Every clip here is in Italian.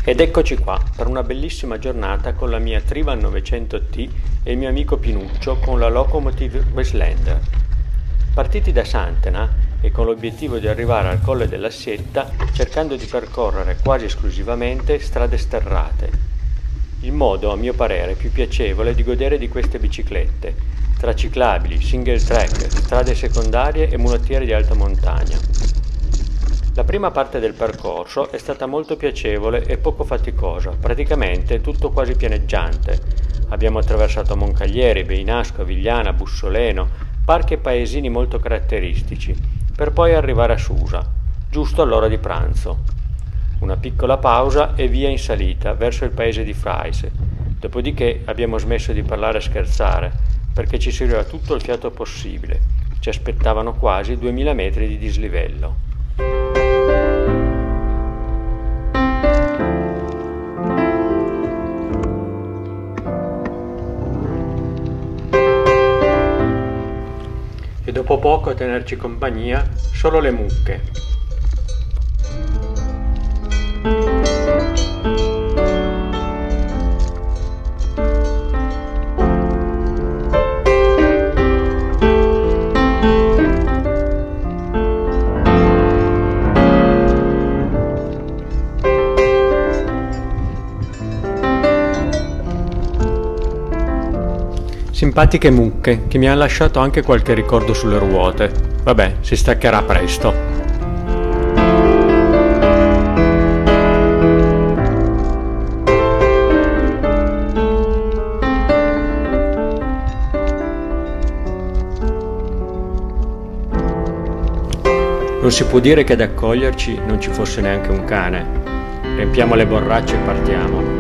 Ed eccoci qua, per una bellissima giornata con la mia Trivan 900T e il mio amico Pinuccio con la Locomotive Wastelander. Partiti da Santena e con l'obiettivo di arrivare al Colle della Sietta, cercando di percorrere quasi esclusivamente strade sterrate. Il modo, a mio parere, più piacevole di godere di queste biciclette, tra ciclabili, single track, strade secondarie e mulattiere di alta montagna. La prima parte del percorso è stata molto piacevole e poco faticosa, praticamente tutto quasi pianeggiante. Abbiamo attraversato Moncaglieri, Beinasco, Avigliana, Bussoleno, parchi e paesini molto caratteristici, per poi arrivare a Susa, giusto all'ora di pranzo. Una piccola pausa e via in salita verso il paese di Freise. Dopodiché abbiamo smesso di parlare e scherzare, perché ci serviva tutto il fiato possibile. Ci aspettavano quasi 2000 metri di dislivello. E dopo poco a tenerci compagnia solo le mucche. Simpatiche mucche che mi hanno lasciato anche qualche ricordo sulle ruote. Vabbè, si staccherà presto. Non si può dire che ad accoglierci non ci fosse neanche un cane. Riempiamo le borracce e partiamo.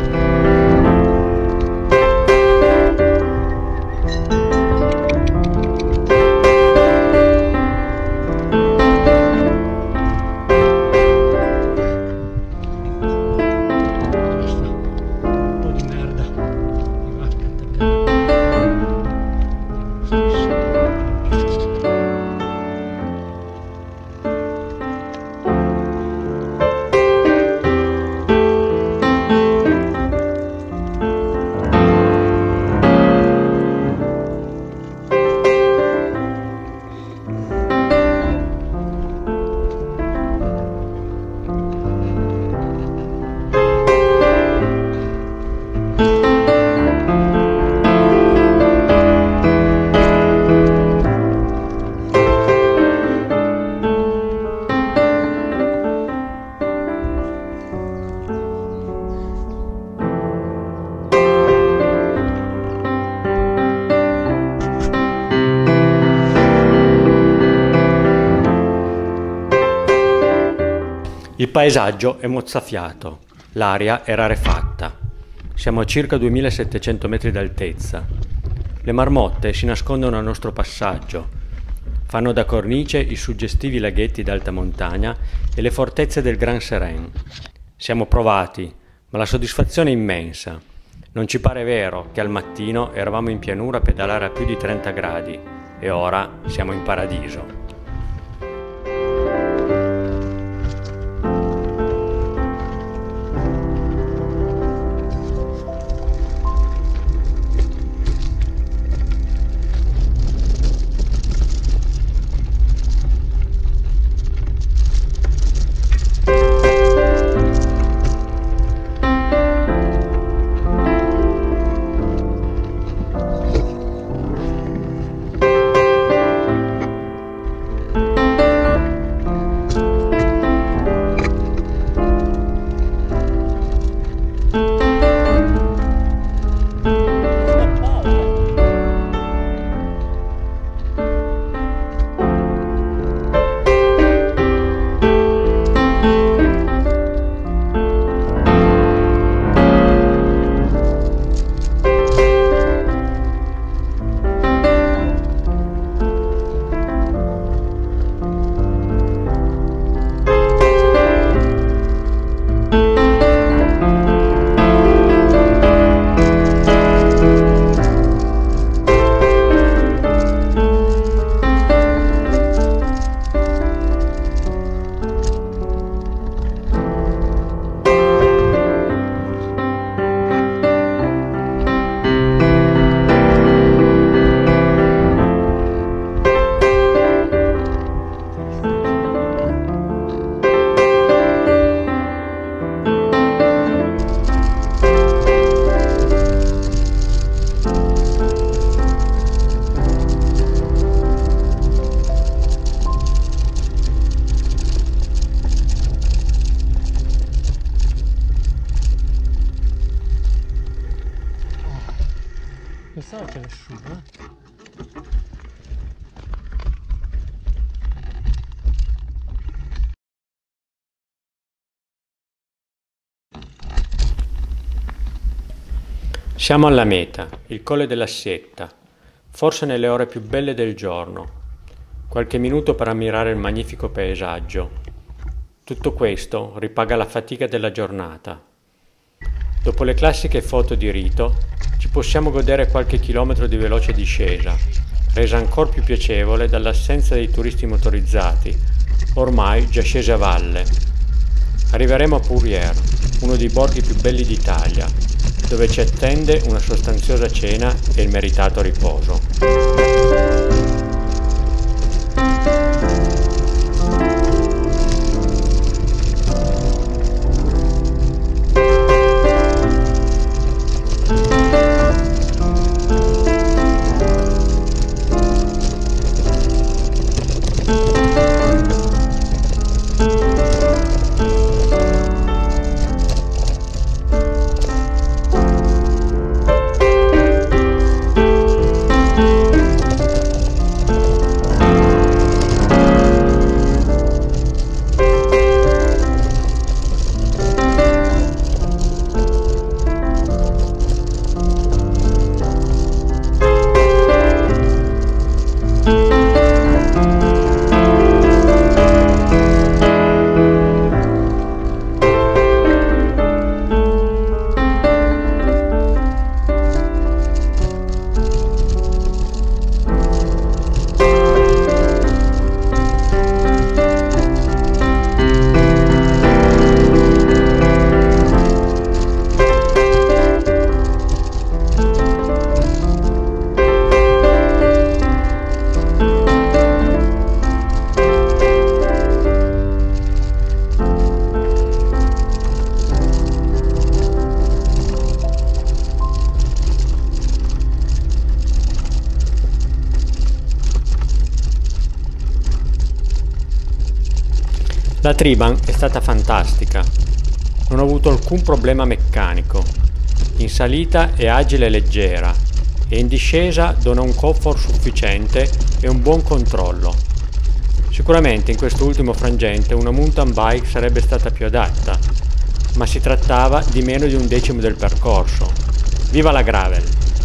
Il paesaggio è mozzafiato, l'aria è rarefatta. Siamo a circa 2700 metri d'altezza. Le marmotte si nascondono al nostro passaggio. Fanno da cornice i suggestivi laghetti d'alta montagna e le fortezze del Gran Seren. Siamo provati, ma la soddisfazione è immensa. Non ci pare vero che al mattino eravamo in pianura a pedalare a più di 30 gradi e ora siamo in paradiso. pensavo che nessuno. Siamo alla meta, il Colle della Sietta, forse nelle ore più belle del giorno. Qualche minuto per ammirare il magnifico paesaggio. Tutto questo ripaga la fatica della giornata. Dopo le classiche foto di rito, ci possiamo godere qualche chilometro di veloce discesa, resa ancora più piacevole dall'assenza dei turisti motorizzati, ormai già scesi a valle. Arriveremo a Pourrières, uno dei borghi più belli d'Italia, dove ci attende una sostanziosa cena e il meritato riposo. La Triban è stata fantastica, non ho avuto alcun problema meccanico, in salita è agile e leggera e in discesa dona un comfort sufficiente e un buon controllo. Sicuramente in questo ultimo frangente una mountain bike sarebbe stata più adatta, ma si trattava di meno di un decimo del percorso. Viva la gravel!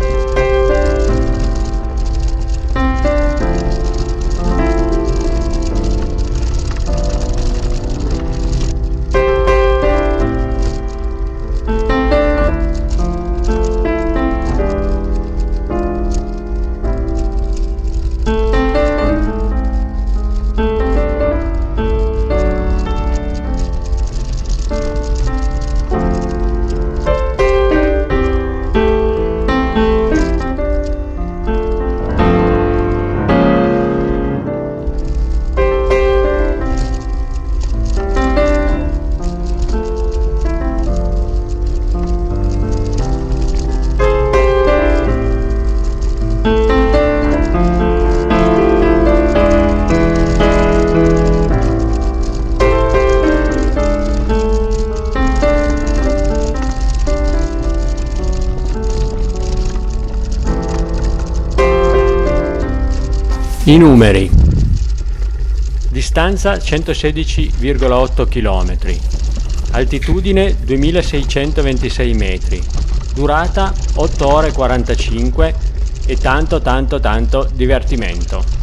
I numeri: distanza 116,8 km, altitudine 2626 metri, durata 8 ore e 45 e tanto divertimento.